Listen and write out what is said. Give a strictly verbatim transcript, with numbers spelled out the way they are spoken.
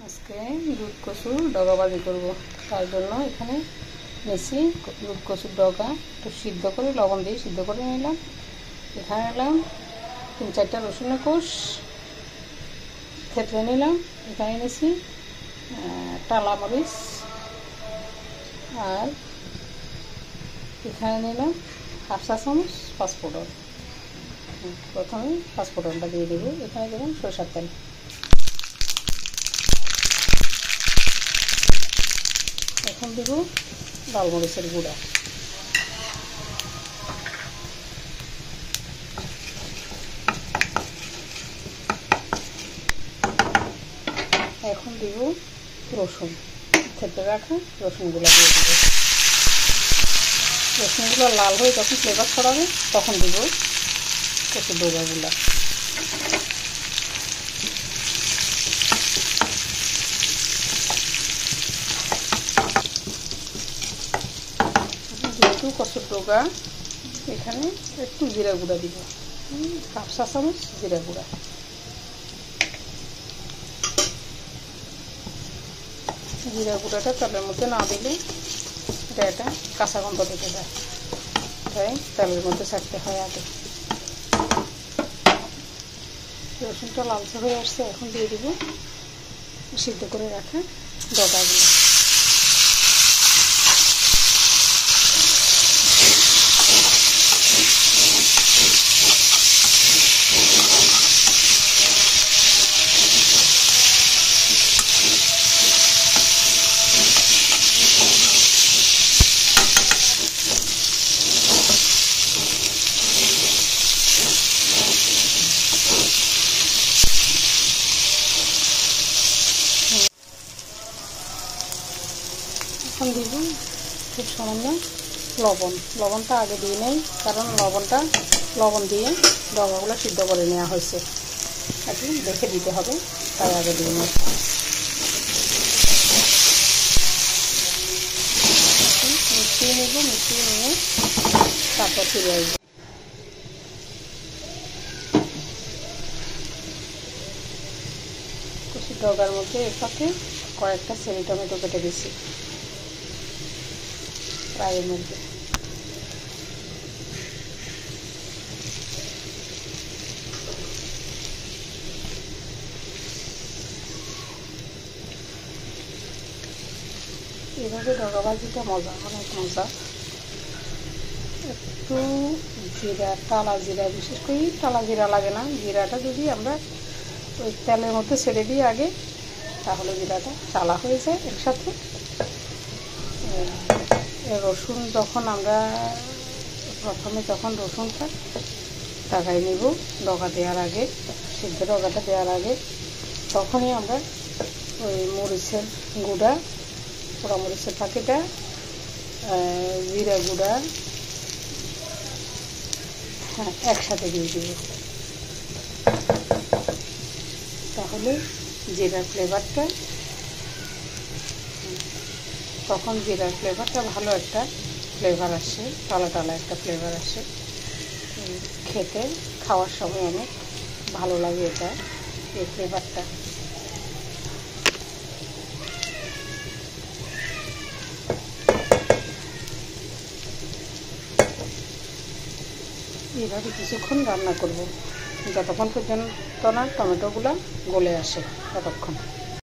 আজকে দুধ কচুর ডগা ভাজি করব। তার জন্য এখানে নিয়েছি দুধ কচুর ডগা, একটু সিদ্ধ করে লবণ দিয়ে সিদ্ধ করে নিলাম। এখানে নিলাম তিন চারটা রসুনের কোষ থেতলে নিলাম। এখানে নিয়েছি টালা মরিচ, আর এখানে নিলাম হাফ চা চামচ পাঁচফোড়ন। প্রথমে পাঁচফোড়নটা দিয়ে দেবো। এখানে দেবেন সরষের তেল। এখন দেব লাল মরিচের গুঁড়া। এখন দেব রসুন, থেতলে রাখা রসুনগুলো দিয়ে দেব। রসুনগুলো লাল হয়ে যখন ফ্লেভার ছড়াবে তখন দেব কচুর ডগাগুলো। যেহেতু কচুর ডগা, এখানে একটু জিরা গুঁড়া দিব, হাফ চা চামচ জিরা গুঁড়া। জিরা গুঁড়াটা তেলের মধ্যে না দিলে এটা একটা কাঁচা গন্ধ থেকে যায়, তাই তেলের মধ্যে ছাড়তে হয় আগে। রসুনটা লালচে হয়ে আসছে, এখন দিয়ে দিব সিদ্ধ করে রাখা ডগাগুলো। এখন দিব খুব সামান্য লবণ। লবণটা আগে দিয়ে নেই, কারণ লবণটা লবণ দিয়ে ডগাগুলো সিদ্ধ করে নেওয়া হয়েছে, একটু দেখে দিতে হবে, তাই আগে দিয়ে নেই। মিশিয়ে নেব, মিশিয়ে নিয়ে তারপর ফিরে আসবো। কচুর ডগার মধ্যে এর সাথে কয়েকটা চেরি টমেটো কেটে দিয়েছি ফ্রাইয়ের মধ্যে। এভাবে ডগা ভাজিটা মজা, অনেক মজা। একটু জিরা, টালা জিরা, বিশেষ করে টালা জিরা লাগে না, জিরাটা যদি আমরা ওই তেলের মধ্যে ছেড়ে দিই আগে, তাহলে জিরাটা টালা হয়ে যায় একসাথে। রসুন যখন আমরা প্রথমে যখন রসুনটা টাকাই নেব ডগা দেওয়ার আগে, সিদ্ধ ডগাটা দেওয়ার আগে, তখনই আমরা ওই মরিচের গুঁড়া, পোড়া মরিচের পাখিটা, জিরা গুঁড়া, হ্যাঁ একসাথে দিয়ে দেব। তাহলে জিরার ফ্লেভারটা, তখন জিরার ফ্লেভারটা ভালো একটা ফ্লেভার আসে, টালা টালা একটা ফ্লেভার আসে, খেতে খাওয়ার সময় অনেক ভালো লাগে এটা, এই ফ্লেভারটা। এইভাবে কিছুক্ষণ রান্না করব, যতক্ষণ পর্যন্ত না টমেটোগুলো গলে আসে ততক্ষণ।